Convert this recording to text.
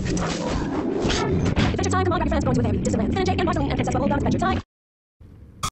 Adventure time, come on, grab your friends, we're going to a very distant land. Finn and Jake and Marceline and Princess